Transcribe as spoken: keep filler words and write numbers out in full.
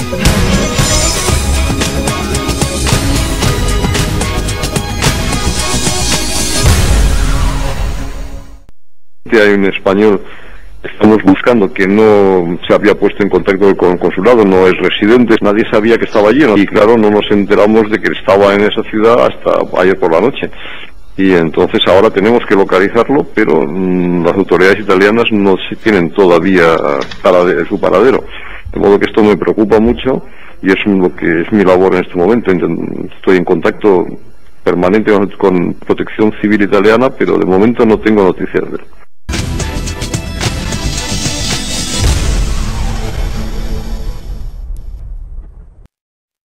Hay un español que estamos buscando que no se había puesto en contacto con el consulado, no es residente, nadie sabía que estaba allí, ¿no? Y claro, no nos enteramos de que estaba en esa ciudad hasta ayer por la noche. Y entonces ahora tenemos que localizarlo, pero mmm, las autoridades italianas no se tienen todavía parade su paradero. De modo que esto me preocupa mucho y es lo que es mi labor en este momento. Estoy en contacto permanente con Protección Civil italiana, pero de momento no tengo noticias de él.